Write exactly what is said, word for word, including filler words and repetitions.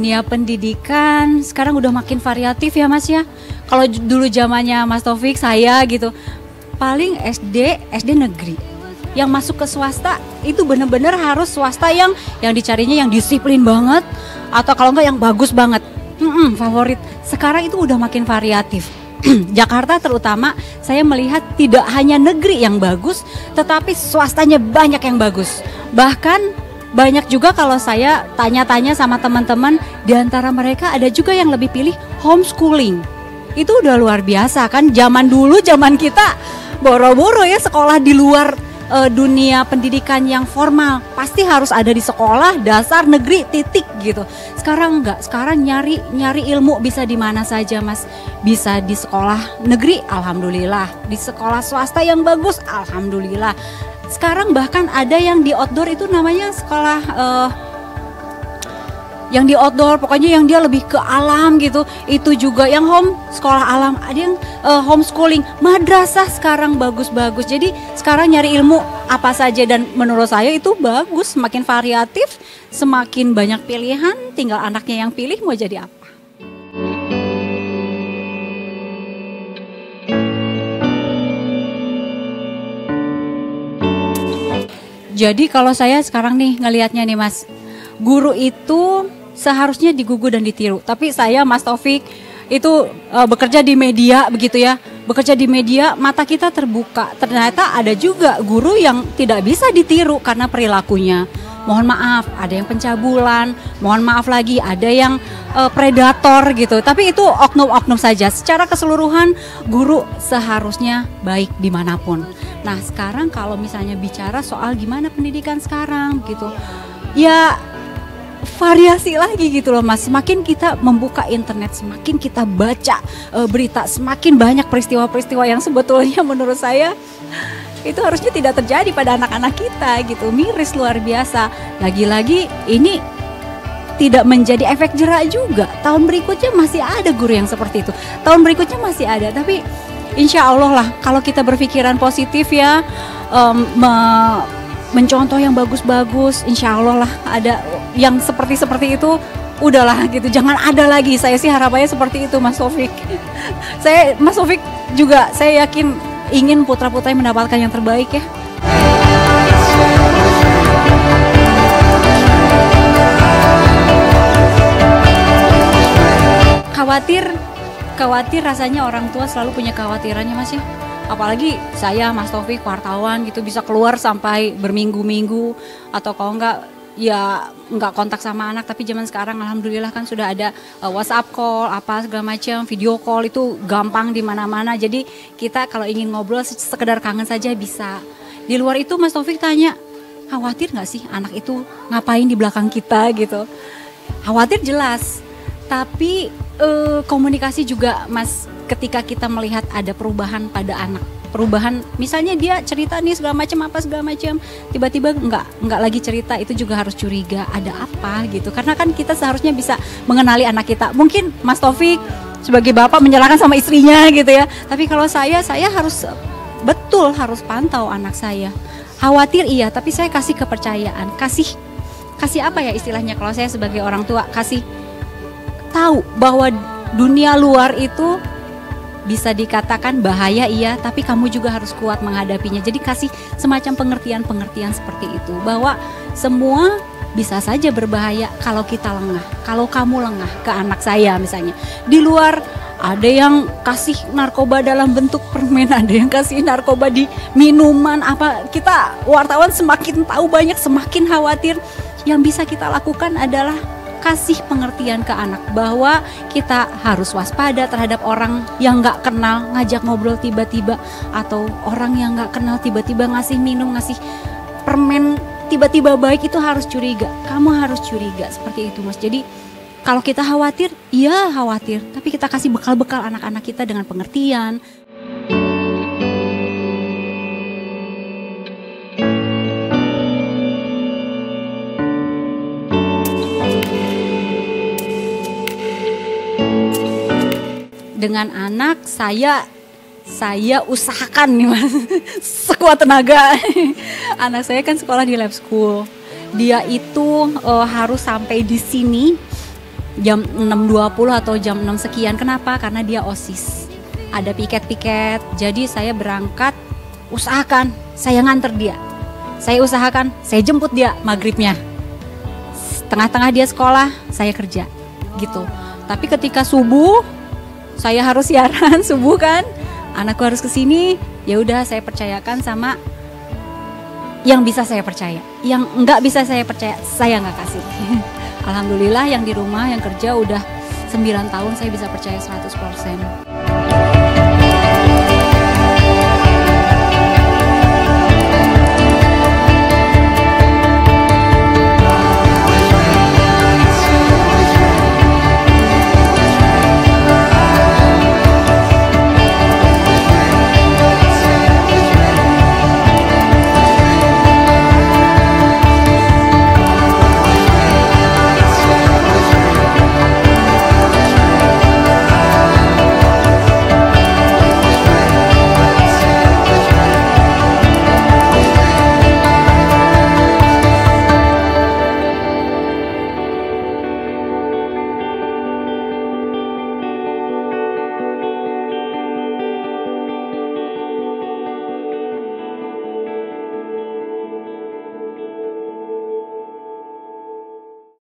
dunia pendidikan sekarang udah makin variatif ya Mas ya. Kalau j- dulu zamannya Mas Taufik saya gitu, paling S D S D negeri. Yang masuk ke swasta itu bener-bener harus swasta yang yang dicarinya yang disiplin banget, atau kalau enggak yang bagus banget. Mm-mm, favorit. Sekarang itu udah makin variatif. Jakarta terutama saya melihat tidak hanya negeri yang bagus, tetapi swastanya banyak yang bagus. Bahkan banyak juga kalau saya tanya-tanya sama teman-teman, di antara mereka ada juga yang lebih pilih homeschooling. Itu udah luar biasa kan, zaman dulu zaman kita boro-boro ya sekolah di luar e, dunia pendidikan yang formal. Pasti harus ada di sekolah dasar negeri titik gitu. Sekarang enggak, sekarang nyari nyari ilmu bisa di mana saja Mas. Bisa di sekolah negeri, alhamdulillah. Di sekolah swasta yang bagus, alhamdulillah. Sekarang bahkan ada yang di outdoor itu namanya sekolah uh, yang di outdoor, pokoknya yang dia lebih ke alam gitu. Itu juga yang home, sekolah alam. Ada yang uh, homeschooling, madrasah sekarang bagus-bagus. Jadi sekarang nyari ilmu apa saja, dan menurut saya itu bagus, semakin variatif, semakin banyak pilihan, tinggal anaknya yang pilih mau jadi apa. Jadi kalau saya sekarang nih ngelihatnya nih Mas, guru itu seharusnya digugu dan ditiru. Tapi saya Mas Taufik itu e, bekerja di media begitu ya, bekerja di media, mata kita terbuka. Ternyata ada juga guru yang tidak bisa ditiru karena perilakunya. Mohon maaf, ada yang pencabulan, mohon maaf lagi ada yang e, predator gitu. Tapi itu oknum-oknum saja. Secara keseluruhan guru seharusnya baik dimanapun. Nah sekarang kalau misalnya bicara soal gimana pendidikan sekarang gitu, ya variasi lagi gitu loh Mas. Semakin kita membuka internet, semakin kita baca e, berita, semakin banyak peristiwa-peristiwa yang sebetulnya menurut saya itu harusnya tidak terjadi pada anak-anak kita gitu. Miris luar biasa. Lagi-lagi ini tidak menjadi efek jerak juga. Tahun berikutnya masih ada guru yang seperti itu. Tahun berikutnya masih ada, tapi insya Allah lah kalau kita berpikiran positif ya, um, me- mencontoh yang bagus-bagus, insya Allah lah ada yang seperti-seperti itu, udahlah gitu, jangan ada lagi. Saya sih harapannya seperti itu Mas Taufik. Saya Mas Taufik juga saya yakin ingin putra-putranya mendapatkan yang terbaik ya. Khawatir Khawatir rasanya orang tua selalu punya kekhawatirannya Mas ya. Apalagi saya Mas Taufik wartawan gitu bisa keluar sampai berminggu-minggu, atau kalau enggak ya enggak kontak sama anak. Tapi zaman sekarang alhamdulillah kan sudah ada uh, WhatsApp call apa segala macam, video call itu gampang di mana-mana. Jadi kita kalau ingin ngobrol sekedar kangen saja bisa. Di luar itu Mas Taufik tanya, khawatir nggak sih anak itu ngapain di belakang kita gitu? Khawatir jelas. Tapi eh, komunikasi juga Mas, ketika kita melihat ada perubahan pada anak, perubahan misalnya dia cerita nih segala macam apa segala macam, tiba-tiba nggak nggak lagi cerita, itu juga harus curiga ada apa gitu. Karena kan kita seharusnya bisa mengenali anak kita. Mungkin Mas Taufik sebagai bapak menyalahkan sama istrinya gitu ya, tapi kalau saya saya harus betul harus pantau anak saya. Khawatir iya, tapi saya kasih kepercayaan, kasih kasih apa ya istilahnya kalau saya sebagai orang tua, kasih tahu bahwa dunia luar itu bisa dikatakan bahaya iya, tapi kamu juga harus kuat menghadapinya. Jadi kasih semacam pengertian-pengertian seperti itu, bahwa semua bisa saja berbahaya kalau kita lengah. Kalau kamu lengah ke anak saya misalnya, di luar ada yang kasih narkoba dalam bentuk permen, ada yang kasih narkoba di minuman apa. Kita wartawan semakin tahu banyak, semakin khawatir. Yang bisa kita lakukan adalah kasih pengertian ke anak bahwa kita harus waspada terhadap orang yang nggak kenal ngajak ngobrol tiba-tiba, atau orang yang nggak kenal tiba-tiba ngasih minum, ngasih permen tiba-tiba baik, itu harus curiga. Kamu harus curiga seperti itu Mas. Jadi kalau kita khawatir, iya khawatir, tapi kita kasih bekal-bekal anak-anak kita dengan pengertian. Dengan anak saya saya usahakan nih Mas sekuat tenaga. Anak saya kan sekolah di lab school. Dia itu uh, harus sampai di sini jam enam dua puluh atau jam enam sekian. Kenapa? Karena dia OSIS. Ada piket-piket. Jadi saya berangkat, usahakan saya nganter dia. Saya usahakan saya jemput dia maghribnya. Tengah-tengah dia sekolah, saya kerja gitu. Tapi ketika subuh, saya harus siaran subuh kan. Anakku harus kesini, ya udah saya percayakan sama yang bisa saya percaya, yang nggak bisa saya percaya, saya nggak kasih. Alhamdulillah yang di rumah, yang kerja udah sembilan tahun saya bisa percaya seratus persen.